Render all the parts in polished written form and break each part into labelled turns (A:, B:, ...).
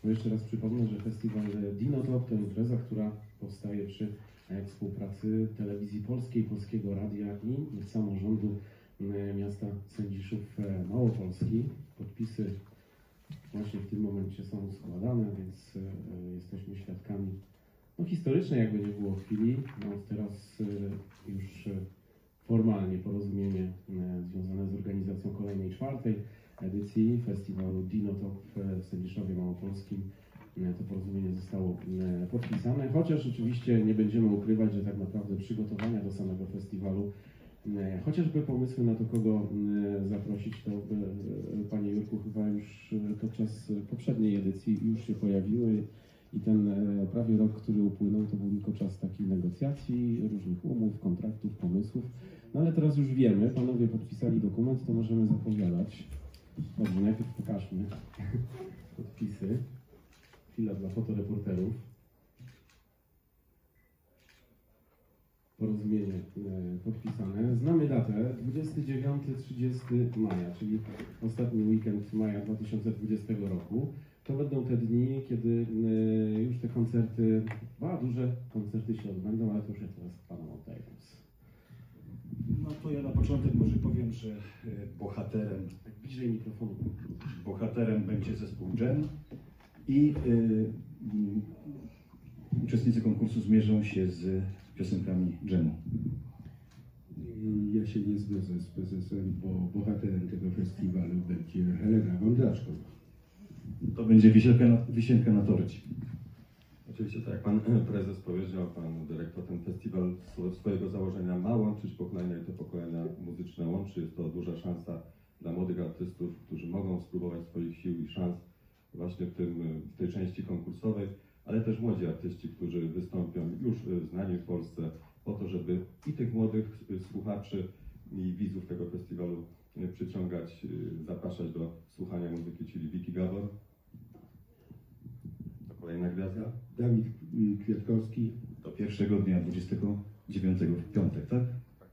A: Bo jeszcze raz przypomnę, że festiwal Dinotop to impreza, która powstaje przy współpracy Telewizji Polskiej, Polskiego Radia i samorządu miasta Sędziszów Małopolski. Podpisy właśnie w tym momencie są składane, więc jesteśmy świadkami historycznej, jakby nie było chwili. Teraz już formalnie porozumienie związane z organizacją kolejnej, 4. edycji festiwalu Dinotop w Sędziszowie Małopolskim. To porozumienie zostało podpisane, chociaż oczywiście nie będziemy ukrywać, że tak naprawdę przygotowania do samego festiwalu, chociażby pomysły na to, kogo zaprosić, to Panie Jurku, chyba już podczas poprzedniej edycji już się pojawiły i ten prawie rok, który upłynął, to był tylko czas takich negocjacji, różnych umów, kontraktów, pomysłów. No ale teraz już wiemy, panowie podpisali dokument, to możemy zapowiadać. Dobrze, najpierw pokażmy podpisy. Chwila dla fotoreporterów. Porozumienie podpisane. Znamy datę 29-30 maja, czyli ostatni weekend maja 2020 roku. To będą te dni, kiedy już te koncerty, duże koncerty się odbędą, ale to już ja teraz Panom oddaję.
B: No to ja na początek może powiem, że
A: Tak bliżej mikrofonu.
B: bohaterem będzie zespół Dżem i uczestnicy konkursu zmierzą się z piosenkami Dżemu.
C: Ja się nie zgodzę z prezesem, bo bohaterem tego festiwalu będzie Helena Wądraczkowa.
B: To będzie wisienka na torcie.
D: Oczywiście, tak jak Pan Prezes powiedział, Pan Dyrektor, ten festiwal z swojego założenia ma łączyć pokolenia i te pokolenia muzyczne łączy. Jest to duża szansa dla młodych artystów, którzy mogą spróbować swoich sił i szans właśnie w tej części konkursowej, ale też młodzi artyści, którzy wystąpią już znani w Polsce po to, żeby i tych młodych słuchaczy i widzów tego festiwalu przyciągać, zapraszać do słuchania muzyki, czyli Vicky Gabor. Kolejna gwiazda.
C: Dawid Kwiatkowski.
B: Do pierwszego dnia, 29 w piątek, tak?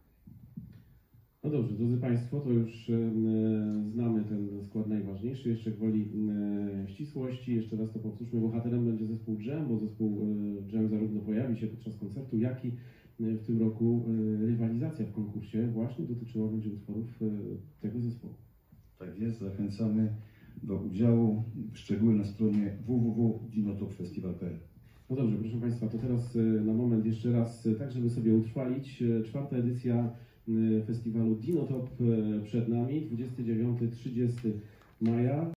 A: No dobrze, drodzy Państwo, to już znamy ten skład najważniejszy. Jeszcze gwoli ścisłości, jeszcze raz to powtórzmy, bohaterem będzie zespół Dżem, bo zespół Dżem zarówno pojawi się podczas koncertu, jak i w tym roku rywalizacja w konkursie właśnie dotyczyła będzie utworów tego zespołu.
B: Tak jest, zachęcamy do udziału. Szczegóły na stronie www.dinotopfestival.pl.
A: No dobrze, proszę Państwa, to teraz na moment jeszcze raz, tak żeby sobie utrwalić, 4. edycja festiwalu Dinotop przed nami, 29-30 maja.